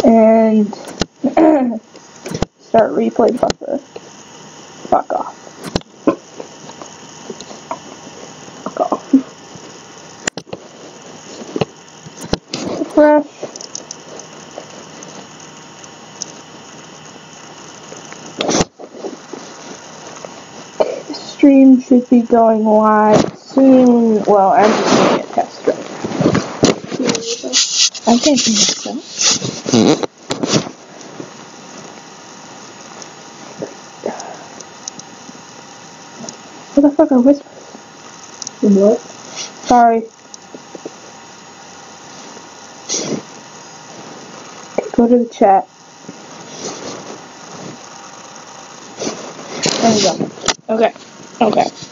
And start replay buffer. Fuck off. Fuck off. Refresh. The stream should be going live soon. Well, I'm just doing a test right now. I can't do myself. What the fuck are whispers? What? Sorry. Go to the chat. There we go. Okay.